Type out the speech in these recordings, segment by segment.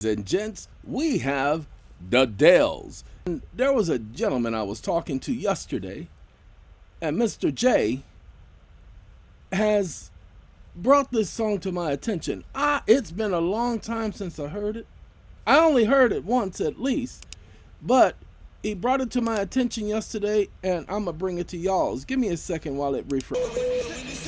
and gents, we have the Dells. And there was a gentleman I was talking to yesterday, and Mr. J has brought this song to my attention. It's been a long time since I heard it. I only heard it once at least, but he brought it to my attention yesterday, and I'm gonna bring it to y'all's. Give me a second while it refreshes.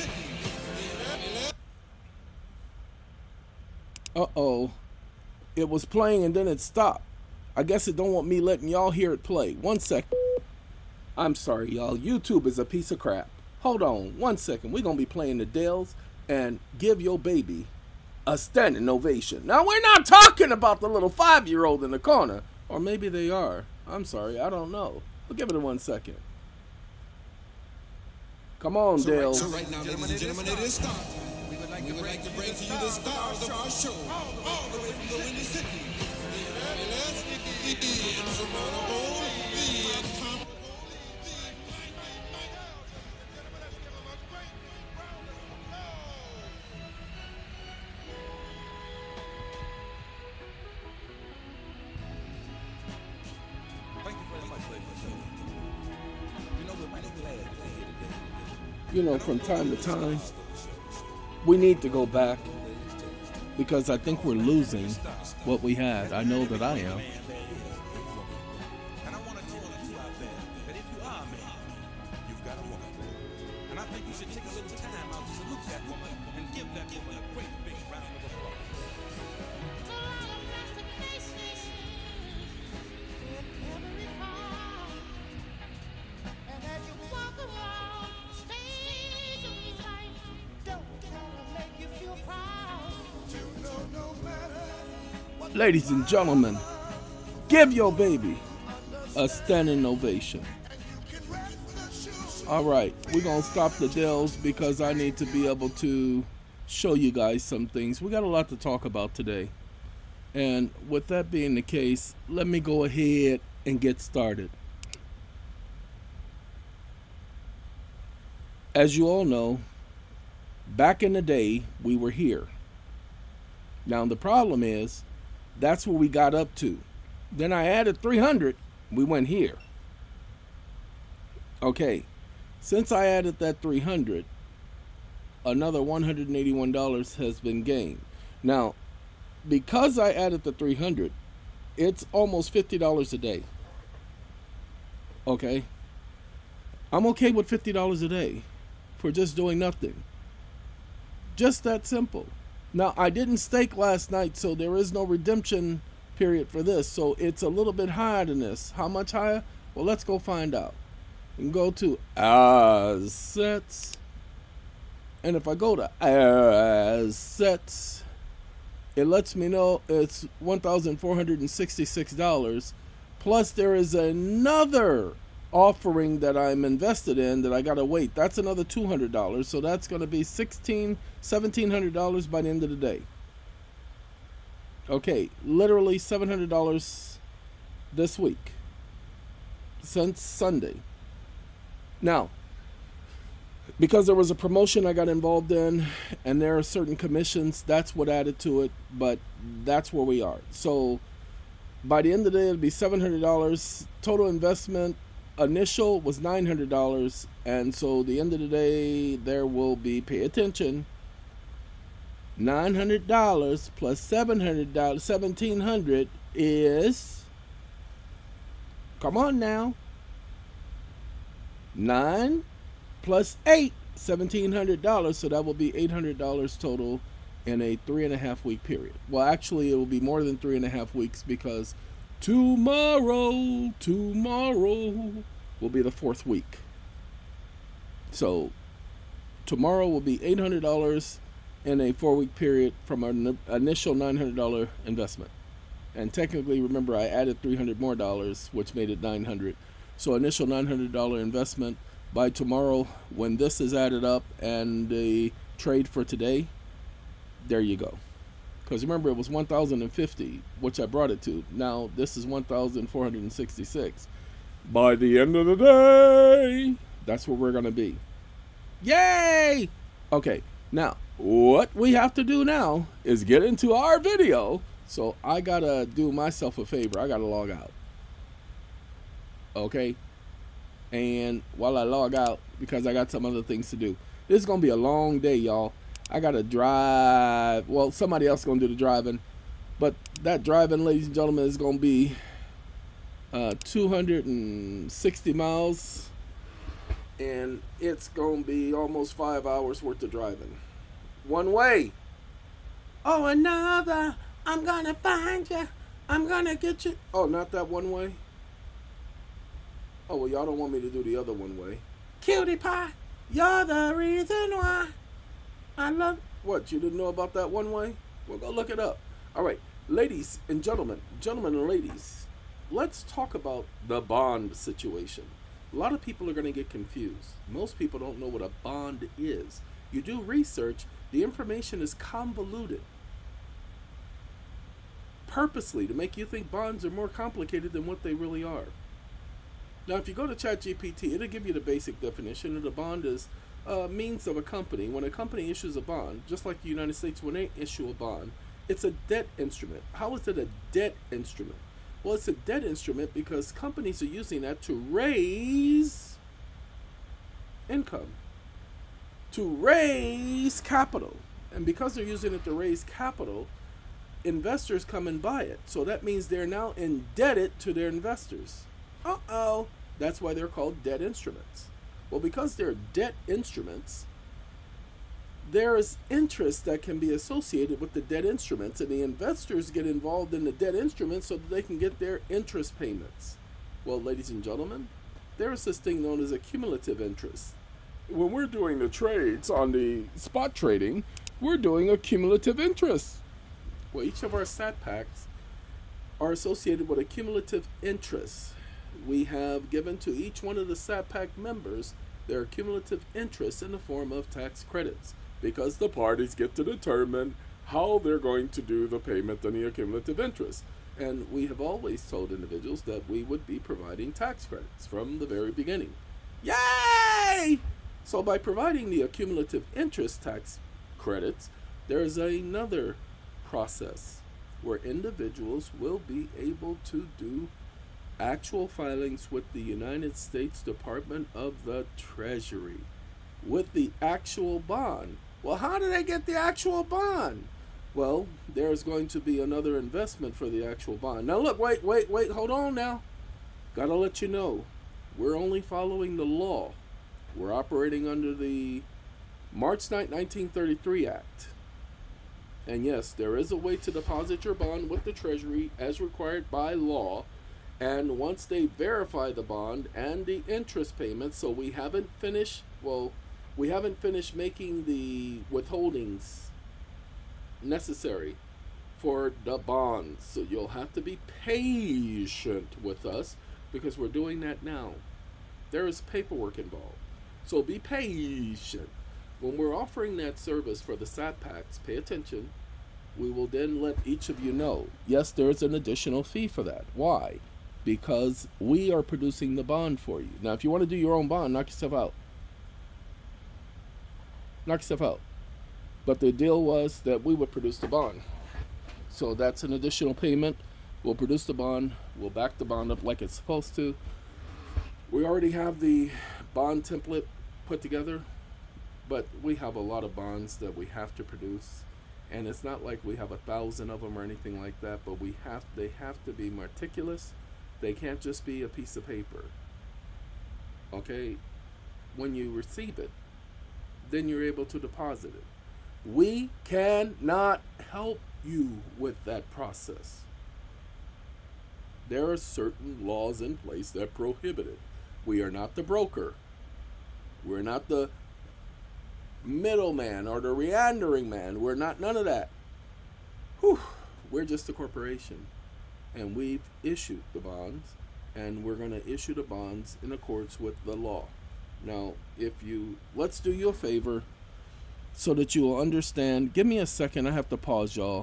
Uh-oh. It was playing and then it stopped. I guess it don't want me letting y'all hear it play. 1 second. I'm sorry, y'all. YouTube is a piece of crap. Hold on 1 second. We're gonna be playing the Dells and Give Your Baby a Standing Ovation. Now, we're not talking about the little 5-year-old in the corner. Or maybe they are. I'm sorry, I don't know. We'll give it a 1 second. Come on, Dells. So right now, ladies and gentlemen, it is start. We would like to bring to you the stars of our show. All the way from the Windy City. You know, from time to time, we need to go back because I think we're losing what we had. I know that I am. And I want to tell you out there that if you are a man, you've got a woman. And I think you should take a little time out to salute that woman and give that woman a great big round of applause. Ladies and gentlemen, give your baby a standing ovation. All right, we're going to stop the Dells because I need to be able to show you guys some things. We got a lot to talk about today. And with that being the case, let me go ahead and get started. As you all know, back in the day, we were here. Now, the problem is, that's where we got up to. Then I added 300, we went here. Okay, since I added that 300, another $181 has been gained. Now, because I added the 300, it's almost $50 a day. Okay, I'm okay with $50 a day for just doing nothing. Just that simple. Now, I didn't stake last night, so there is no redemption period for this. So it's a little bit higher than this. How much higher? Well, let's go find out. You can go to Assets. And if I go to Assets, it lets me know it's $1,466. Plus, there is another offering that I'm invested in that I gotta wait. That's another $200, so that's gonna be $1,700 by the end of the day. Okay, literally $700 this week since Sunday. Now, because there was a promotion I got involved in and there are certain commissions, that's what added to it, but that's where we are. So by the end of the day, it'll be $700. Total investment initial was $900, and so the end of the day there will be, pay attention, $900 plus $700, $1,700 is, come on now, 9 plus 8, $1,700, so that will be $800 total in a 3.5 week period. Well, actually it will be more than 3.5 weeks because tomorrow will be the 4th week. So tomorrow will be $800 in a 4-week period from our initial $900 investment. And technically, remember, I added $300 more, which made it $900. So initial $900 investment. By tomorrow, when this is added up and the trade for today, there you go. Because remember, it was 1,050, which I brought it to. Now this is 1,466. By the end of the day, that's where we're gonna be. Yay! Okay, now what we have to do now is get into our video So I gotta do myself a favor. I gotta log out. Okay? And while I log out, because I got some other things to do. This is gonna be a long day, y'all. I gotta drive. Well, somebody else is gonna do the driving. But that driving, ladies and gentlemen, is gonna be 260 miles. And it's gonna be almost 5 hours worth of driving. One way. Oh, another. I'm gonna find you. I'm gonna get you. Oh, not that one way? Oh, well, y'all don't want me to do the other one way. Cutie pie, you're the reason why I love... What, you didn't know about that one way? Well, go look it up. All right, ladies and gentlemen, and ladies, let's talk about the bond situation. A lot of people are going to get confused. Most people don't know what a bond is. You do research, the information is convoluted. Purposely to make you think bonds are more complicated than what they really are. Now, if you go to ChatGPT, it'll give you the basic definition of a bond is means of a company. When a company issues a bond, just like the United States, when they issue a bond, it's a debt instrument. How is it a debt instrument? Well, it's a debt instrument because companies are using that to raise income, to raise capital. And because they're using it to raise capital, investors come and buy it. So that means they're now indebted to their investors. Uh-oh. That's why they're called debt instruments. Well, because they're debt instruments, there is interest that can be associated with the debt instruments, and the investors get involved in the debt instruments so that they can get their interest payments. Well, ladies and gentlemen, there is this thing known as a cumulative interest. When we're doing the trades on the spot trading, we're doing a cumulative interest. Well, each of our SAT packs are associated with a cumulative interest. We have given to each one of the SAT pack members their cumulative interest in the form of tax credits, because the parties get to determine how they're going to do the payment and the cumulative interest. And we have always told individuals that we would be providing tax credits from the very beginning. Yay! So by providing the cumulative interest tax credits, there's another process where individuals will be able to do actual filings with the United States Department of the Treasury with the actual bond. Well, how do they get the actual bond? Well, there's going to be another investment for the actual bond. Now look, wait, hold on now. Gotta let you know, we're only following the law. We're operating under the March 9, 1933 Act. And yes, there is a way to deposit your bond with the Treasury as required by law. And once they verify the bond and the interest payments, so we haven't finished making the withholdings necessary for the bonds. So you'll have to be patient with us because we're doing that now. There is paperwork involved. So be patient. When we're offering that service for the SAT packs, pay attention. We will then let each of you know, yes, there's an additional fee for that. Why? Because we are producing the bond for you. Now, if you want to do your own bond, knock yourself out. Knock yourself out. But the deal was that we would produce the bond. So that's an additional payment. We'll produce the bond. We'll back the bond up like it's supposed to. We already have the bond template put together, but we have a lot of bonds that we have to produce. And it's not like we have 1,000 of them or anything like that, but they have to be meticulous. They can't just be a piece of paper. Okay? When you receive it, then you're able to deposit it. We cannot help you with that process. There are certain laws in place that prohibit it. We are not the broker. We're not the middleman or the meandering man. We're not none of that. Whew. We're just a corporation. And we've issued the bonds, and we're going to issue the bonds in accordance with the law. Now, let's do you a favor so that you will understand. Give me a second. I have to pause, y'all.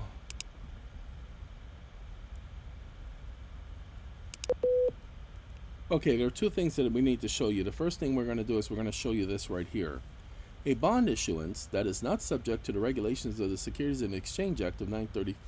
Okay, there are two things that we need to show you. The first thing we're going to do is we're going to show you this right here. A bond issuance that is not subject to the regulations of the Securities and Exchange Act of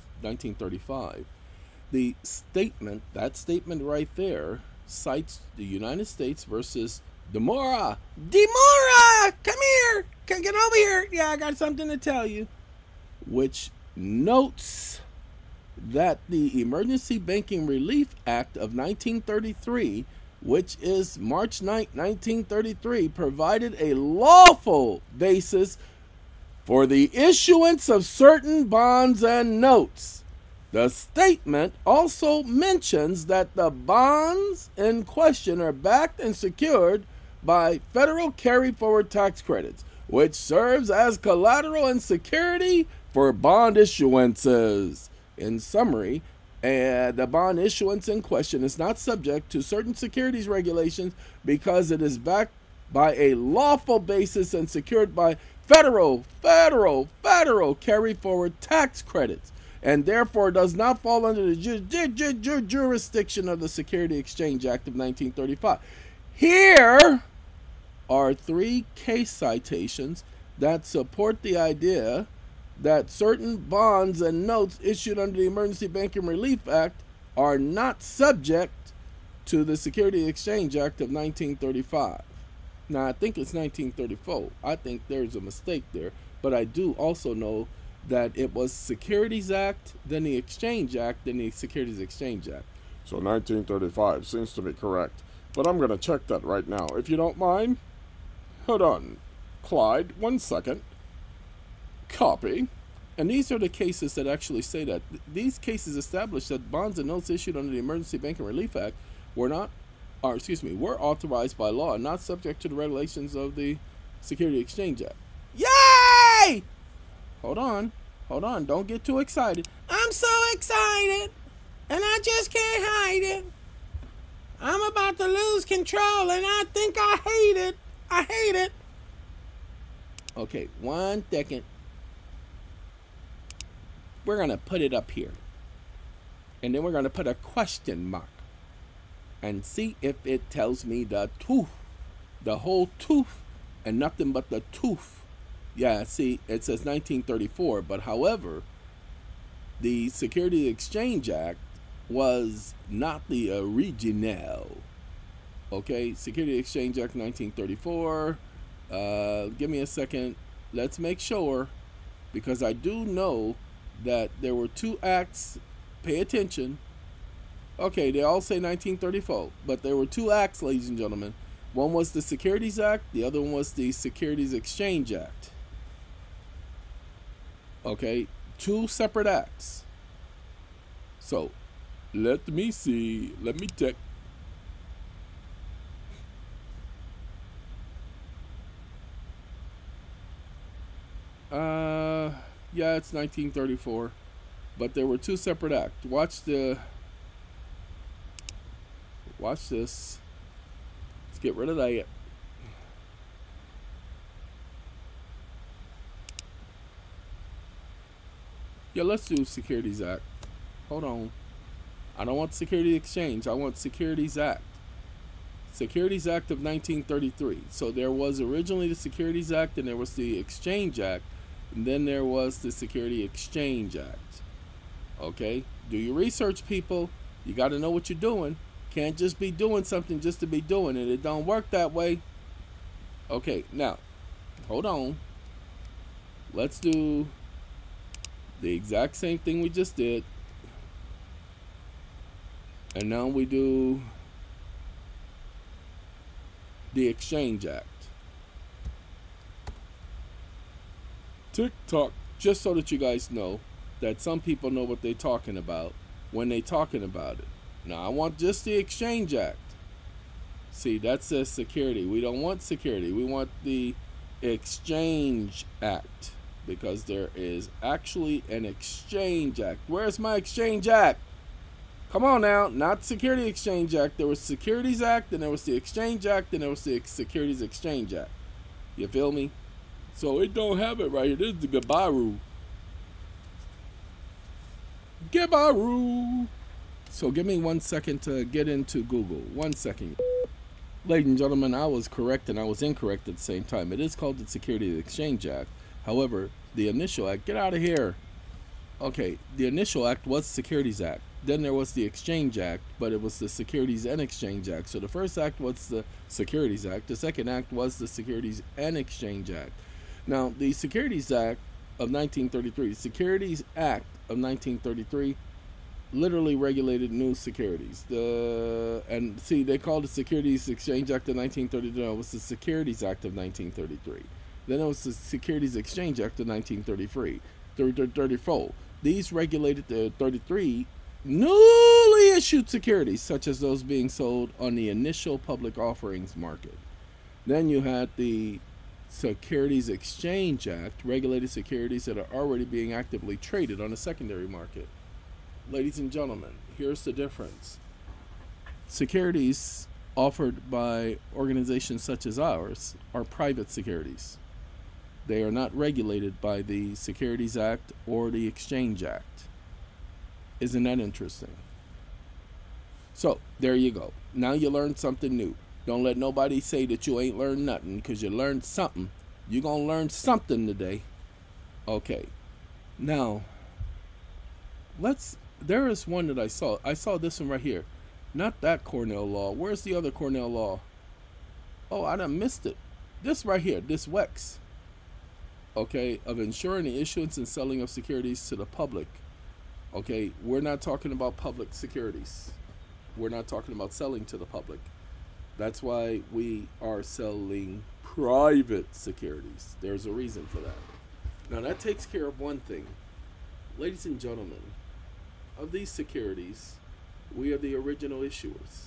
1935. The statement, that statement right there, cites the United States versus Demora. Demora! Come here! Get over here! Yeah, I got something to tell you. Which notes that the Emergency Banking Relief Act of 1933, which is March 9, 1933, provided a lawful basis for the issuance of certain bonds and notes. The statement also mentions that the bonds in question are backed and secured by federal carry-forward tax credits, which serves as collateral and security for bond issuances. In summary, the bond issuance in question is not subject to certain securities regulations because it is backed by a lawful basis and secured by federal carry-forward tax credits, and therefore does not fall under the jurisdiction of the Securities Exchange Act of 1935. Here are 3 case citations that support the idea that certain bonds and notes issued under the Emergency Banking Relief Act are not subject to the Securities Exchange Act of 1935. Now, I think it's 1934. I think there's a mistake there, but I do also know that it was Securities Act, then the Exchange Act, then the Securities Exchange Act. So 1935 seems to be correct, but I'm going to check that right now, if you don't mind. Hold on, Clyde, 1 second. Copy. And these are the cases that actually say that. These cases establish that bonds and notes issued under the Emergency Banking Relief Act were authorized by law and not subject to the regulations of the Securities Exchange Act. Yay! Hold on, don't get too excited. I'm so excited, and I just can't hide it. I'm about to lose control, and I think I hate it. Okay, 1 second. We're going to put it up here. And then we're going to put a question mark. And see if it tells me the tooth. The whole tooth and nothing but the tooth. Yeah, see, it says 1934. But however, the Securities Exchange Act was not the original. Okay, Securities Exchange Act 1934. Give me a second. Let's make sure, because I do know that there were 2 acts. Pay attention. Okay, they all say 1934, but there were 2 acts, ladies and gentlemen. One was the Securities Act, the other one was the Securities Exchange Act. Okay, 2 separate acts. So, let me see. Let me check. Yeah, it's 1934, but there were 2 separate acts. Watch this. Let's get rid of that. Yeah, let's do Securities Act. Hold on. I don't want Securities Exchange. I want Securities Act. Securities Act of 1933. So there was originally the Securities Act, and there was the Exchange Act, and then there was the Securities Exchange Act. Okay? Do your research, people. You got to know what you're doing. Can't just be doing something just to be doing it. It don't work that way. Okay, now, hold on. Let's do the exact same thing we just did. And now we do the Exchange Act. Tick-tock, just so that you guys know that some people know what they're talking about when they're talking about it. Now, I want just the Exchange Act. See, that says security. We don't want security. We want the Exchange Act, because there is actually an Exchange Act. Where's my Exchange Act? Come on now, not Securities Exchange Act. There was Securities Act, and there was the Exchange Act, and there was the Securities Exchange Act. You feel me? So it don't have it right here. This is the Gabaru. Gabaru. So give me 1 second to get into Google. 1 second. Ladies and gentlemen, I was correct and I was incorrect at the same time. It is called the Securities Exchange Act. However, the initial act, get out of here. Okay, the initial act was the Securities Act. Then there was the Exchange Act, but it was the Securities and Exchange Act. So the first act was the Securities Act. The second act was the Securities and Exchange Act. Now, the Securities Act of 1933, Securities Act of 1933, literally regulated new securities. And see, they called the Securities Exchange Act of 1933. No, it was the Securities Act of 1933. Then it was the Securities Exchange Act of 1933. 34. These regulated the 33 newly issued securities, such as those being sold on the initial public offerings market. Then you had the Securities Exchange Act, regulated securities that are already being actively traded on the secondary market. Ladies and gentlemen, here's the difference. Securities offered by organizations such as ours are private securities. They are not regulated by the Securities Act or the Exchange Act. Isn't that interesting? So, there you go. Now you learned something new. Don't let nobody say that you ain't learned nothing, because you learned something. You're going to learn something today. Okay. Now, there is one that I saw. I saw this one right here. Not that Cornell law. Where's the other Cornell law? Oh, I done missed it. This right here, this WEX. Okay, of ensuring the issuance and selling of securities to the public. Okay, we're not talking about public securities. We're not talking about selling to the public. That's why we are selling private securities. There's a reason for that. Now that takes care of one thing. Ladies and gentlemen, of these securities, we are the original issuers.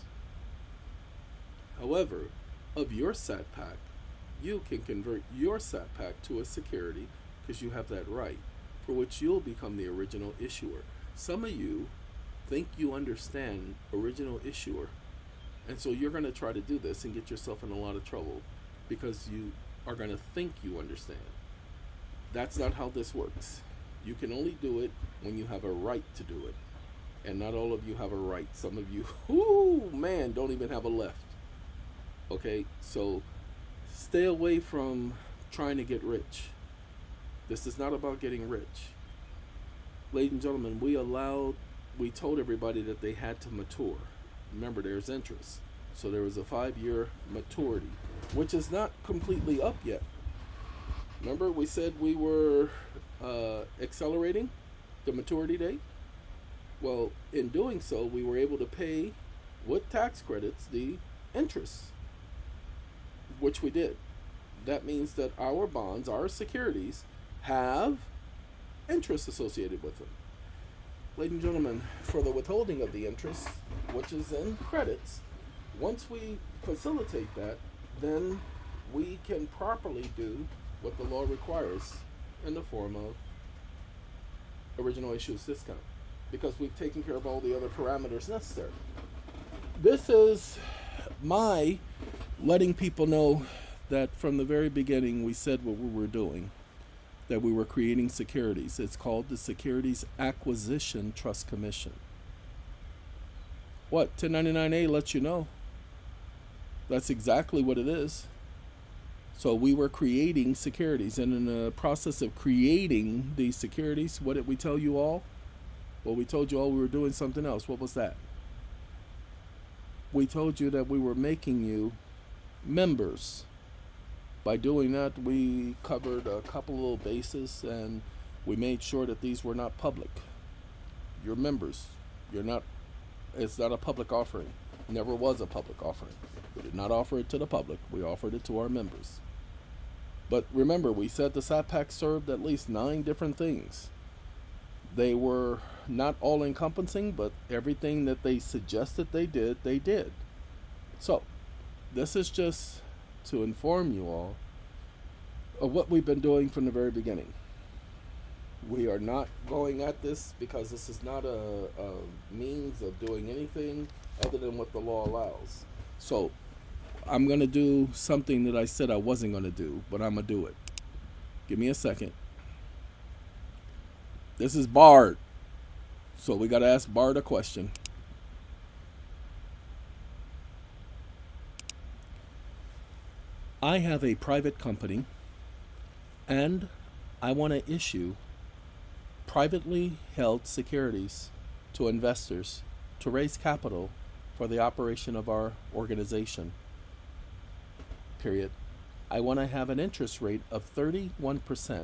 However, of your SATPAC, you can convert your SATPAC to a security, because you have that right, for which you'll become the original issuer. Some of you think you understand original issuer, and so you're going to try to do this and get yourself in a lot of trouble because you are going to think you understand. That's not how this works. You can only do it when you have a right to do it, and not all of you have a right. Some of you, don't even have a left. Okay, so stay away from trying to get rich. This is not about getting rich. Ladies and gentlemen, we told everybody that they had to mature. Remember, there's interest. So there was a 5-year maturity, which is not completely up yet. Remember, we said we were accelerating the maturity date? Well, in doing so, we were able to pay with tax credits the interest, which we did. That means that our bonds, our securities, have interest associated with them. Ladies and gentlemen, for the withholding of the interest, which is in credits, once we facilitate that, then we can properly do what the law requires in the form of original issues discount, because we've taken care of all the other parameters necessary. This is my letting people know that from the very beginning we said what we were doing, that we were creating securities. It's called the Securities Acquisition Trust Commission. What 1099A lets you know. That's exactly what it is. So we were creating securities, and in the process of creating these securities, what did we tell you all? Well, we told you all we were doing something else. What was that? We told you that we were making you members. By doing that, we covered a couple little bases, and we made sure that these were not public. You're members. It's not a public offering. Never was a public offering. We did not offer it to the public. We offered it to our members. But remember, we said the SATPAC served at least 9 different things. They were not all encompassing, but everything that they suggested they did. So, this is just to inform you all of what we've been doing from the very beginning. We are not going at this because this is not a means of doing anything other than what the law allows. So, I'm going to do something that I said I wasn't going to do, but I'm going to do it. Give me a second. This is Bard. So we got to ask Bard a question. I have a private company and I want to issue privately held securities to investors to raise capital for the operation of our organization. Period. I want to have an interest rate of 31%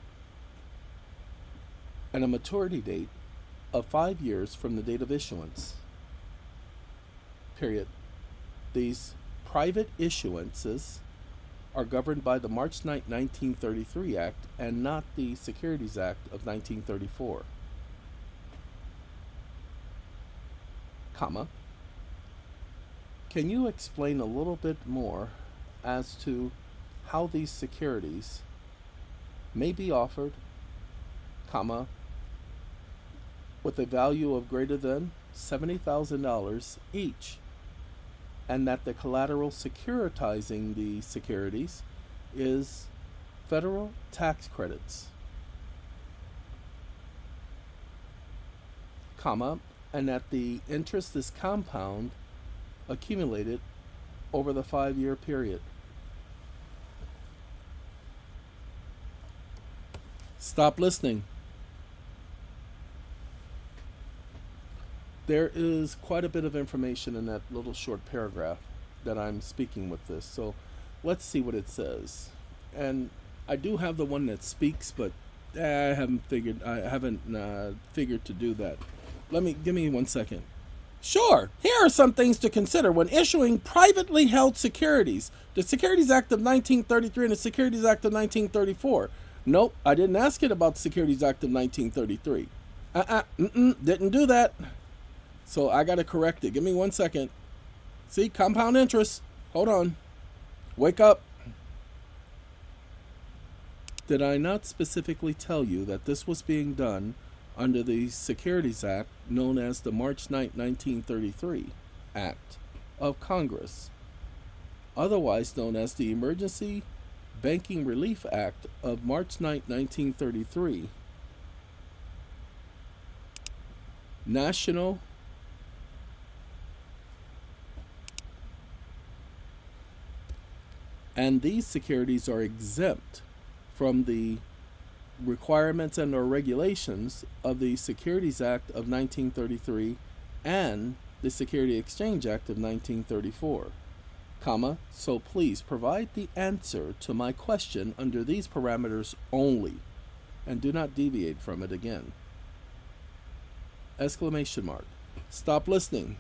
and a maturity date of 5 years from the date of issuance. Period. These private issuances are governed by the March 9, 1933 Act and not the Securities Act of 1934. Comma. Can you explain a little bit more as to how these securities may be offered, comma, with a value of greater than $70,000 each, and that the collateral securitizing the securities is federal tax credits, comma, and that the interest is compound accumulated over the 5-year period. Stop listening. There is quite a bit of information in that little short paragraph that I'm speaking with this. So let's see what it says. And I do have the one that speaks, but I haven't figured to do that. Give me 1 second. Sure, here are some things to consider when issuing privately held securities. The Securities Act of 1933 and the Securities Act of 1934. Nope, I didn't ask it about the Securities Act of 1933. Didn't do that. So I got to correct it. Give me 1 second. See, compound interest. Hold on. Wake up. Did I not specifically tell you that this was being done under the Securities Act known as the March 9, 1933 Act of Congress, otherwise known as the Emergency Banking Relief Act of March 9, 1933, National and these securities are exempt from the requirements and or regulations of the Securities Act of 1933 and the Security Exchange Act of 1934, comma, so please provide the answer to my question under these parameters only, and do not deviate from it again. Exclamation mark. Stop listening.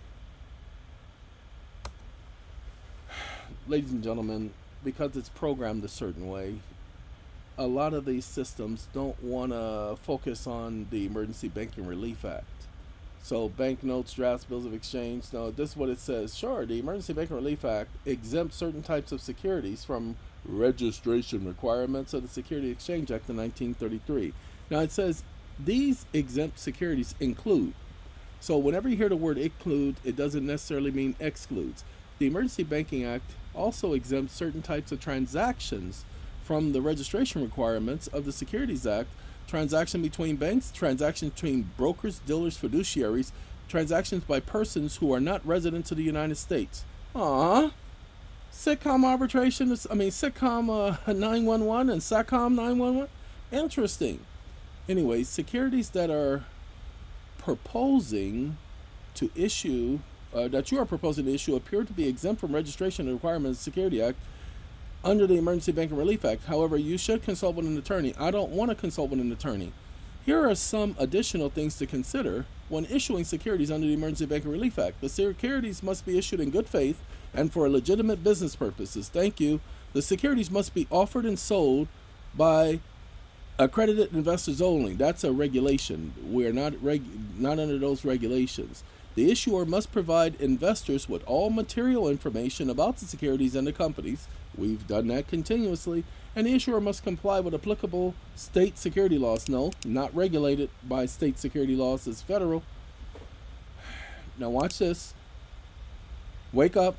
Ladies and gentlemen, because it's programmed a certain way, a lot of these systems don't want to focus on the Emergency Banking Relief Act. So banknotes, drafts, bills of exchange. No, this is what it says. Sure, the Emergency Banking Relief Act exempts certain types of securities from registration requirements of the Security Exchange Act of 1933. Now it says these exempt securities include. So whenever you hear the word include, it doesn't necessarily mean excludes. The Emergency Banking Act also exempts certain types of transactions from the registration requirements of the Securities Act, transaction between banks, transactions between brokers, dealers, fiduciaries, transactions by persons who are not residents of the United States. SITCOMM arbitration, SITCOMM 911 and SATCOMM 911? Interesting. Anyway, securities that are proposing to issue, that you are proposing to issue appear to be exempt from registration requirements of the Security Act under the Emergency Banking Relief Act. However, you should consult with an attorney. I don't want to consult with an attorney. Here are some additional things to consider when issuing securities under the Emergency Banking Relief Act. The securities must be issued in good faith and for legitimate business purposes. Thank you. The securities must be offered and sold by accredited investors only. That's a regulation. We're not under those regulations. The issuer must provide investors with all material information about the securities and the companies. We've done that continuously. And the issuer must comply with applicable state security laws. No, not regulated by state security laws. It's federal. Now watch this. Wake up.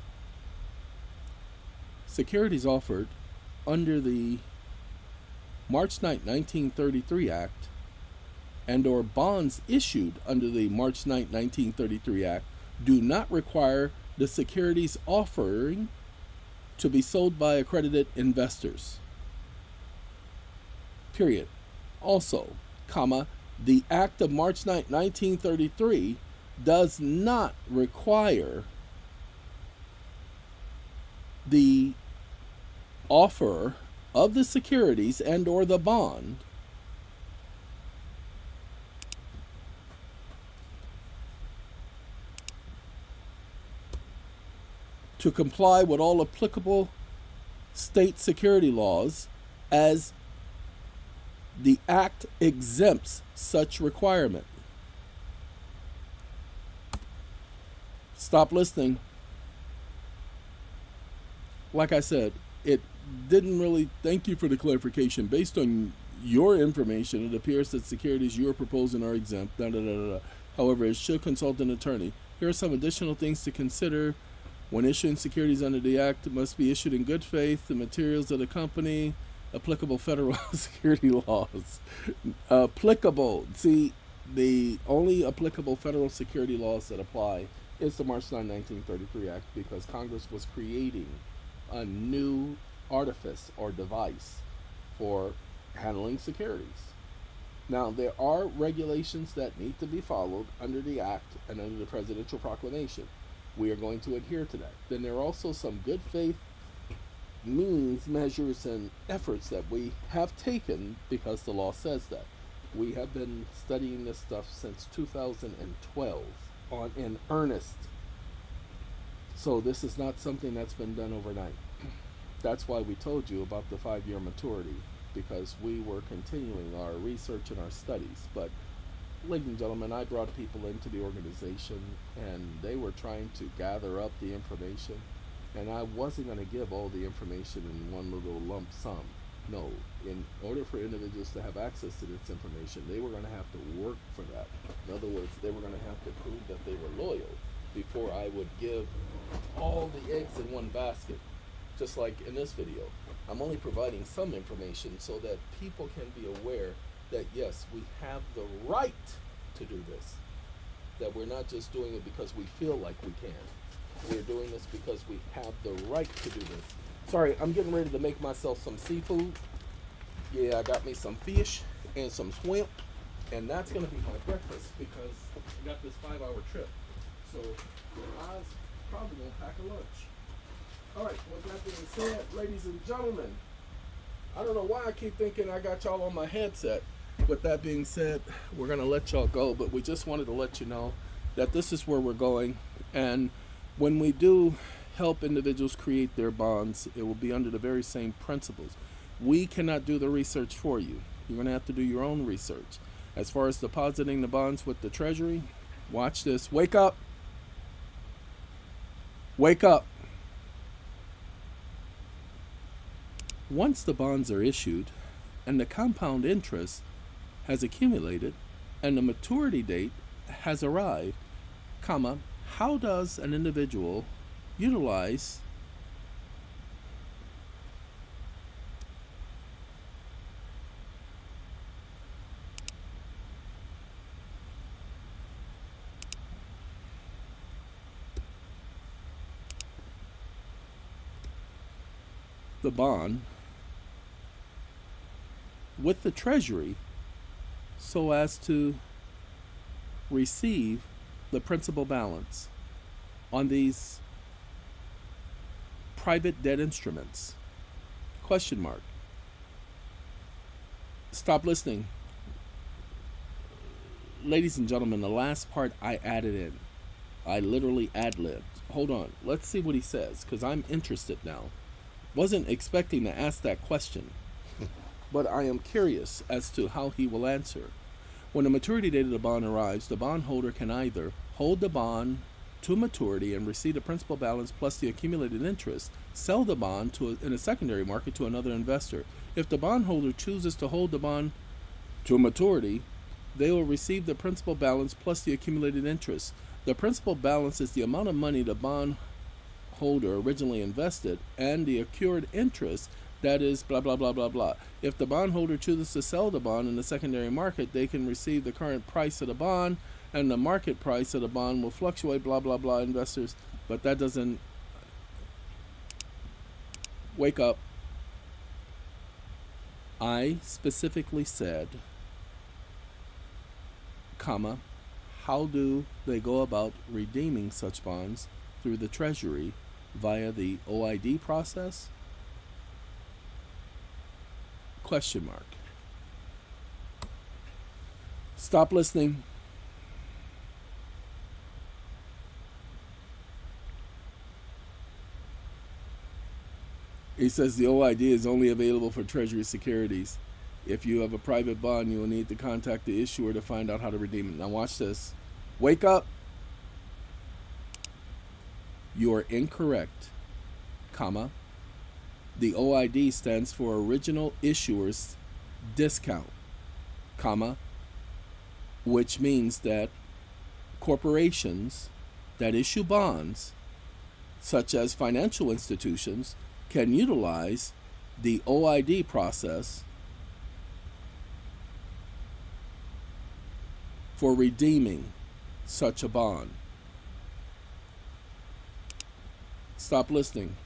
Securities offered under the March 9, 1933 Act and or bonds issued under the March 9, 1933 Act do not require the securities offering to be sold by accredited investors. Period. Also, comma, the Act of March 9, 1933 does not require the offer of the securities and or the bond to comply with all applicable state security laws, as the Act exempts such requirement. Stop listening. Like I said, it didn't really, thank you for the clarification. Based on your information, it appears that securities you are proposing are exempt. However, it should consult an attorney. Here are some additional things to consider. When issuing securities under the Act, it must be issued in good faith. The materials of the company, applicable federal security laws. Applicable. See, the only applicable federal security laws that apply is the March 9, 1933 Act, because Congress was creating a new artifice or device for handling securities. Now, there are regulations that need to be followed under the Act and under the Presidential Proclamation. We are going to adhere to that. Then there are also some good faith means, measures, and efforts that we have taken because the law says that. We have been studying this stuff since 2012 in earnest. So this is not something that's been done overnight. That's why we told you about the 5-year maturity, because we were continuing our research and our studies. But ladies and gentlemen, I brought people into the organization and they were trying to gather up the information, and I wasn't going to give all the information in one little lump sum. No, in order for individuals to have access to this information, they were going to have to work for that. In other words, they were going to have to prove that they were loyal before I would give all the eggs in one basket. Just like in this video, I'm only providing some information so that people can be aware that yes, we have the right to do this. That we're not just doing it because we feel like we can. We're doing this because we have the right to do this. Sorry, I'm getting ready to make myself some seafood. Yeah, I got me some fish and some shrimp, and that's gonna be my breakfast because I got this 5-hour trip. So I was probably gonna pack a lunch. All right, with that being said, ladies and gentlemen, I don't know why I keep thinking I got y'all on my headset. With that being said, we're going to let y'all go, but we just wanted to let you know that this is where we're going. And when we do help individuals create their bonds, it will be under the very same principles. We cannot do the research for you. You're going to have to do your own research. As far as depositing the bonds with the Treasury, watch this. Wake up. Wake up. Once the bonds are issued and the compound interest has accumulated and the maturity date has arrived, comma, how does an individual utilize the bond with the Treasury so as to receive the principal balance on these private debt instruments? Question mark. Stop listening. Ladies and gentlemen, the last part I added in. I literally ad-libbed. Hold on. Let's see what he says, because I'm interested now. Wasn't expecting to ask that question, but I am curious as to how he will answer. When the maturity date of the bond arrives, the bondholder can either hold the bond to maturity and receive the principal balance plus the accumulated interest, sell the bond in a secondary market to another investor. If the bondholder chooses to hold the bond to maturity, they will receive the principal balance plus the accumulated interest. The principal balance is the amount of money the bondholder originally invested, and the accrued interest, that is blah blah blah blah blah. If the bondholder chooses to sell the bond in the secondary market, they can receive the current price of the bond, and the market price of the bond will fluctuate, blah blah blah, investors. But that doesn't Wake up. I specifically said, comma, how do they go about redeeming such bonds through the Treasury via the OID process? Question mark. Stop listening. He says the OID is only available for Treasury securities. If you have a private bond, you will need to contact the issuer to find out how to redeem it. Now watch this. Wake up. You are incorrect, comma. The OID stands for Original Issuer's Discount, comma, which means that corporations that issue bonds, such as financial institutions, can utilize the OID process for redeeming such a bond. Stop listening.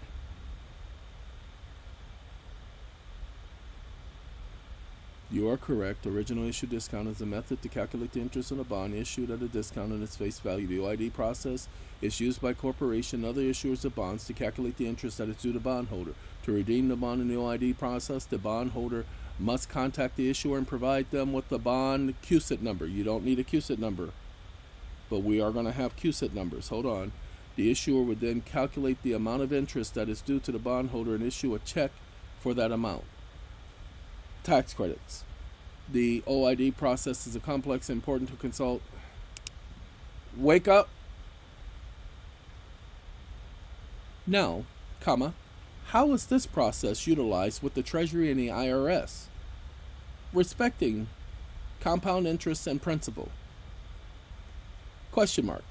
You are correct. Original issue discount is a method to calculate the interest on a bond issued at a discount on its face value. The OID process is used by corporations and other issuers of bonds to calculate the interest that is due to bondholder. To redeem the bond in the OID process, the bondholder must contact the issuer and provide them with the bond QSIT number. You don't need a QSIT number, but we are going to have QSIT numbers. Hold on. The issuer would then calculate the amount of interest that is due to the bondholder and issue a check for that amount. Tax credits. The OID process is a complex and important to consult. Wake up. Now, comma, how is this process utilized with the Treasury and the IRS? Respecting compound interest and principal. Question mark.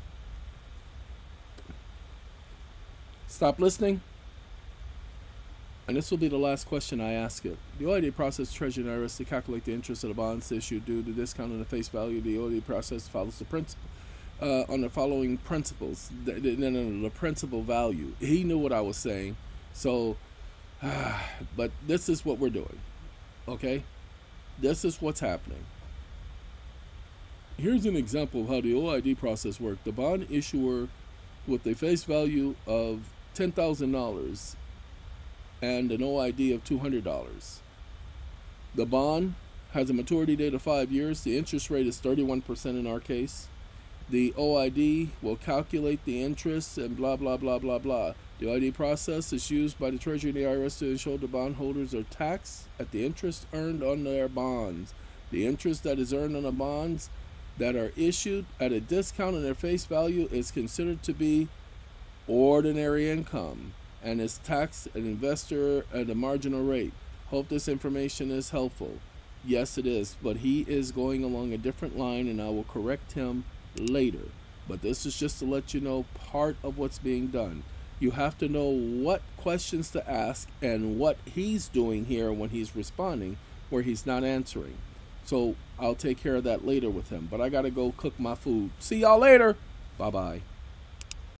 Stop listening. And this will be the last question I ask it. The OID process, Treasury and IRS, to calculate the interest of the bonds issued due to discount on the face value. The OID process follows the principle on the following principles. The principal value. He knew what I was saying. So, but this is what we're doing. Okay? This is what's happening. Here's an example of how the OID process works. The bond issuer with a face value of $10,000 and an OID of $200. The bond has a maturity date of 5 years. The interest rate is 31% in our case. The OID will calculate the interest and blah, blah, blah, blah, blah. The OID process is used by the Treasury and the IRS to ensure the bondholders are taxed at the interest earned on their bonds. The interest that is earned on the bonds that are issued at a discount on their face value is considered to be ordinary income and is taxed an investor at a marginal rate. Hope this information is helpful. Yes, it is, but he is going along a different line, and I will correct him later. But this is just to let you know part of what's being done. You have to know what questions to ask and what he's doing here when he's responding, where he's not answering. So I'll take care of that later with him. But I got to go cook my food. See y'all later. Bye-bye.